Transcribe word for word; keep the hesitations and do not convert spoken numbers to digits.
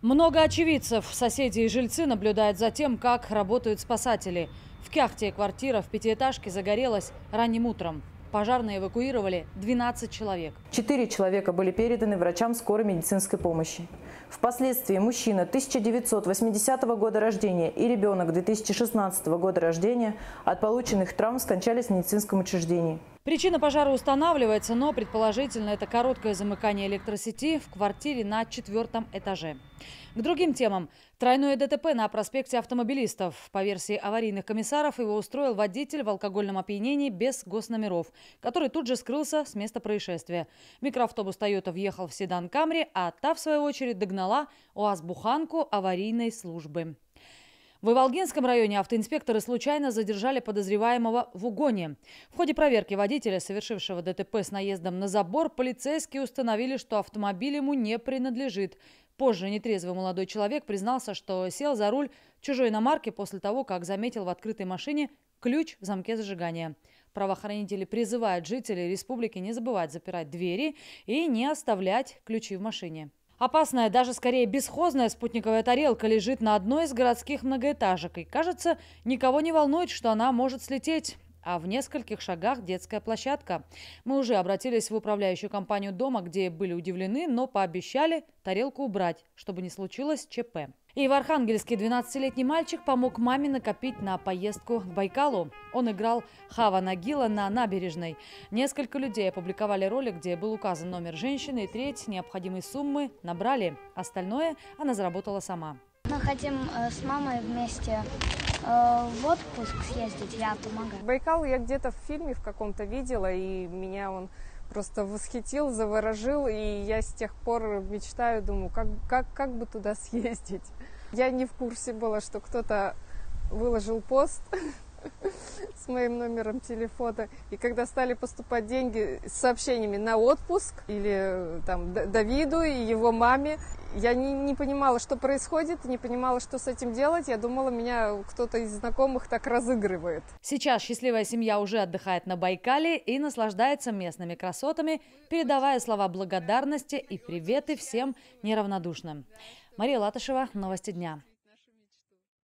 Много очевидцев, соседи и жильцы наблюдают за тем, как работают спасатели. В Кяхте квартира в пятиэтажке загорелась ранним утром. Пожарные эвакуировали двенадцать человек. Четыре человека были переданы врачам скорой медицинской помощи. Впоследствии мужчина тысяча девятьсот восьмидесятого года рождения и ребенок две тысячи шестнадцатого года рождения от полученных травм скончались в медицинском учреждении. Причина пожара устанавливается, но предположительно это короткое замыкание электросети в квартире на четвертом этаже. К другим темам. Тройное ДТП на проспекте Автомобилистов. По версии аварийных комиссаров, его устроил водитель в алкогольном опьянении без госномеров, который тут же скрылся с места происшествия. Микроавтобус «Тойота» въехал в седан «Камри», а та, в свою очередь, догнала УАЗ-буханку аварийной службы. В Иволгинском районе автоинспекторы случайно задержали подозреваемого в угоне. В ходе проверки водителя, совершившего ДТП с наездом на забор, полицейские установили, что автомобиль ему не принадлежит. Позже нетрезвый молодой человек признался, что сел за руль чужой иномарки после того, как заметил в открытой машине ключ в замке зажигания. Правоохранители призывают жителей республики не забывать запирать двери и не оставлять ключи в машине. Опасная, даже скорее бесхозная спутниковая тарелка лежит на одной из городских многоэтажек. И, кажется, никого не волнует, что она может слететь. А в нескольких шагах детская площадка. Мы уже обратились в управляющую компанию дома, где были удивлены, но пообещали тарелку убрать, чтобы не случилось ЧП. И в Архангельске двенадцатилетний мальчик помог маме накопить на поездку к Байкалу. Он играл Хава Нагила на набережной. Несколько людей опубликовали ролик, где был указан номер женщины, и треть необходимой суммы набрали. Остальное она заработала сама. Мы хотим э, с мамой вместе э, в отпуск съездить, я помогаю. Байкал я где-то в фильме в каком-то видела, и меня он просто восхитил, заворожил, и я с тех пор мечтаю, думаю, как, как, как бы туда съездить. Я не в курсе была, что кто-то выложил пост с моим номером телефона, и когда стали поступать деньги с сообщениями на отпуск или там Давиду и его маме, я не, не понимала, что происходит, не понимала, что с этим делать. Я думала, меня кто-то из знакомых так разыгрывает. Сейчас счастливая семья уже отдыхает на Байкале и наслаждается местными красотами, передавая слова благодарности и приветы всем неравнодушным. Мария Латышева, новости дня.